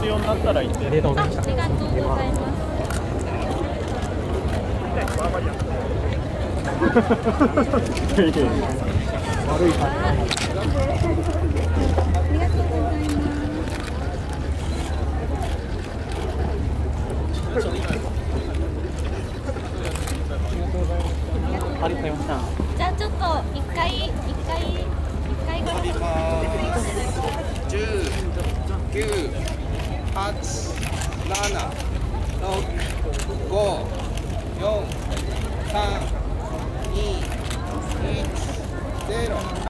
要になったら言って。 ありがとうございました。 ありがとうございます。 悪い感じ。 ありがとうございました。 じゃあちょっと一回ご覧ください。 10、9、8、7、6、5、4、3、2、1、0。